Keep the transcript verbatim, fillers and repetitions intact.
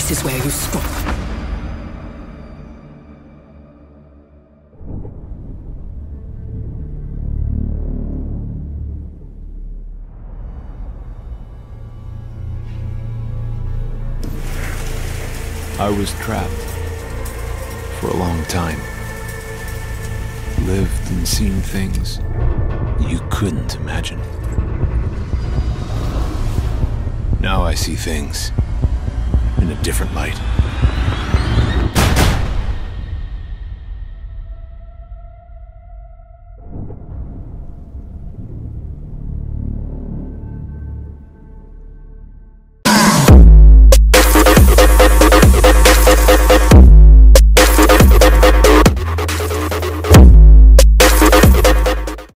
This is where you stop. I was trapped for a long time. Lived and seen things you couldn't imagine. Now I see things in a different light.